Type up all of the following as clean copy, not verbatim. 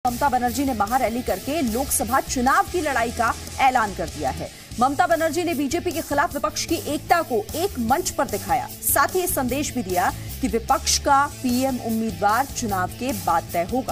ममता बनर्जी ने महारैली करके लोकसभा चुनाव की लड़ाई का ऐलान कर दिया है। ममता बनर्जी ने बीजेपी के खिलाफ विपक्ष की एकता को एक मंच पर दिखाया। साथ ही संदेश भी दिया कि विपक्ष का पीएम उम्मीदवार चुनाव के बाद तय होगा।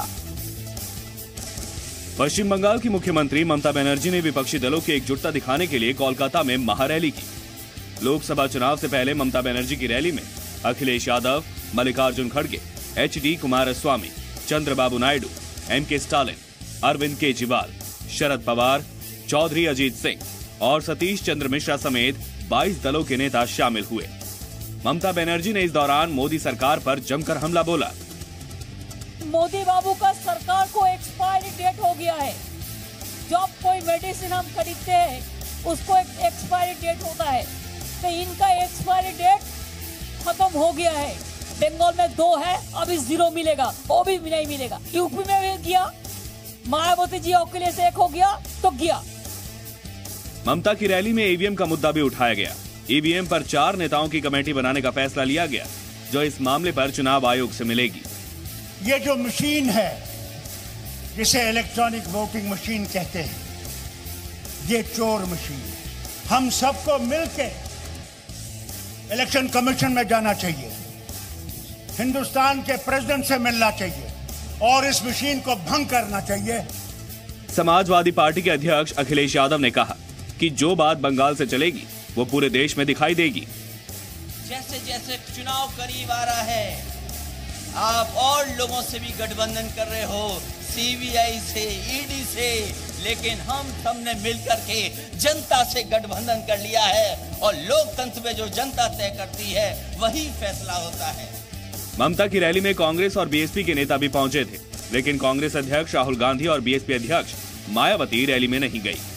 पश्चिम बंगाल की मुख्यमंत्री ममता बनर्जी ने विपक्षी दलों की एकजुटता दिखाने के लिए कोलकाता में महारैली की। लोकसभा चुनाव से पहले ममता बनर्जी की रैली में अखिलेश यादव, मल्लिकार्जुन खड़गे, एचडी कुमारस्वामी, चंद्रबाबू नायडू, एमके स्टालिन, अरविंद केजरीवाल, शरद पवार, चौधरी अजीत सिंह और सतीश चंद्र मिश्रा समेत 22 दलों के नेता शामिल हुए। ममता बनर्जी ने इस दौरान मोदी सरकार पर जमकर हमला बोला। मोदी बाबू का सरकार को एक्सपायरी डेट हो गया है। जब कोई मेडिसिन हम खरीदते हैं उसको एक एक्सपायरी डेट होता है, तो इनका एक्सपायरी डेट खत्म हो गया है। बंगाल में 2 है, अभी 0 मिलेगा, वो भी नहीं मिलेगा। यूपी में भी गया, मायावती जी अखिलेश एक हो गया तो गया। ममता की रैली में ईवीएम का मुद्दा भी उठाया गया। ईवीएम पर 4 नेताओं की कमेटी बनाने का फैसला लिया गया, जो इस मामले पर चुनाव आयोग से मिलेगी। ये जो मशीन है जिसे इलेक्ट्रॉनिक वोटिंग मशीन कहते हैं, ये चोर मशीन है। हम सबको मिलकर इलेक्शन कमीशन में जाना चाहिए, हिंदुस्तान के प्रेसिडेंट से मिलना चाहिए और इस मशीन को भंग करना चाहिए। समाजवादी पार्टी के अध्यक्ष अखिलेश यादव ने कहा कि जो बात बंगाल से चलेगी वो पूरे देश में दिखाई देगी। जैसे जैसे चुनाव करीब आ रहा है, आप और लोगों से भी गठबंधन कर रहे हो, सीबीआई से, ईडी से, लेकिन हम सबने मिलकर के जनता से गठबंधन कर लिया है और लोकतंत्र में जो जनता तय करती है वही फैसला होता है। ममता की रैली में कांग्रेस और बीएसपी के नेता भी पहुंचे थे, लेकिन कांग्रेस अध्यक्ष राहुल गांधी और बीएसपी अध्यक्ष मायावती रैली में नहीं गई।